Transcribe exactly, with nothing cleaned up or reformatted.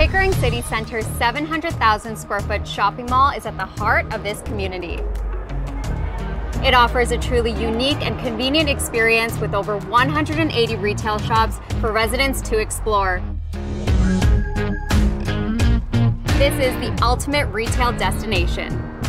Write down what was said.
Pickering City Centre's seven hundred thousand square foot shopping mall is at the heart of this community. It offers a truly unique and convenient experience with over one hundred eighty retail shops for residents to explore. This is the ultimate retail destination.